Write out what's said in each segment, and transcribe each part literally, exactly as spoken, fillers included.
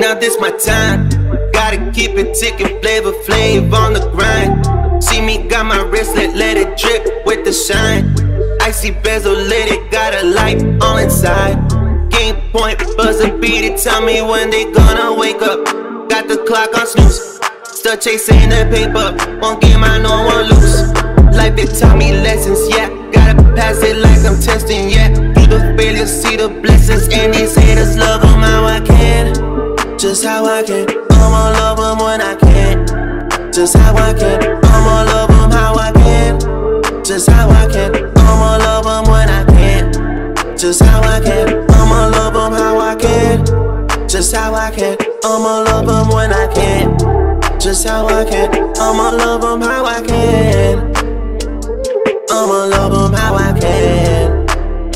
Now this my time. Gotta keep it ticking, Flavor Flav on the grind. See me got my wristlet, let it drip with the shine. Icy bezel lit it, got a light on inside. Game point, buzzer beat it, tell me when they gonna wake up. Got the clock on snooze, still chasing the paper. Won't give my no one loose. Life it taught me lessons, yeah. Gotta pass it like I'm testing, yeah. Through the failures, see the blessings. And these haters love them how I can. Just how I can, I'ma love them when I can. Just how I can, I'ma love them how I can. Just how I can, I'ma love them when I can. Just how I can, I'ma love them how I can. Just how I can, I'ma love them when I can. Just how I can, I'ma love them how I can. I'ma love them how I can.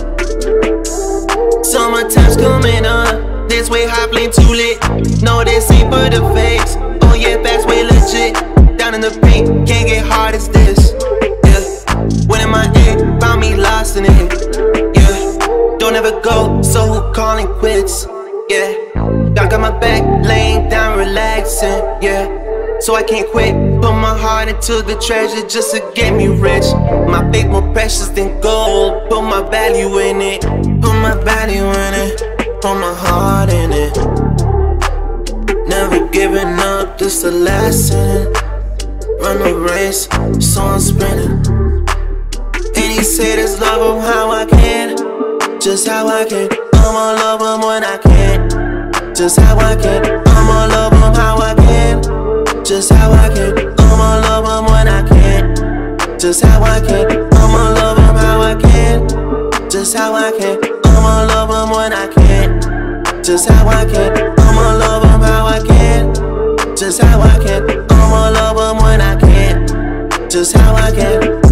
Summertime's coming up, this way hot flame too lit. No, this ain't for the fakes. Oh yeah, that's way legit. Down in the paint, can't get hard as this. Yeah, when in my head, found me lost in it. Yeah, don't ever go, so who calling quits? Yeah, God got my back, laying down, relaxing. Yeah, so I can't quit. Put my heart into the treasure just to get me rich. My faith more precious than gold. Put my value in it. Put my value in it. Put my heart in it. Never giving up, this the lesson. Run the race, so I'm sprinting. And he said this love him how I can. Just how I can, I'ma love him when I can. Just how I can, I'ma love him how I can. Just how I can, I'ma love him when I can. Just how I can, I'ma love him how I can. Just how I can, I'ma love him when I can. Just how I can, I'ma love him how I can. Just how I can, I'ma love him when I can. Just how I can.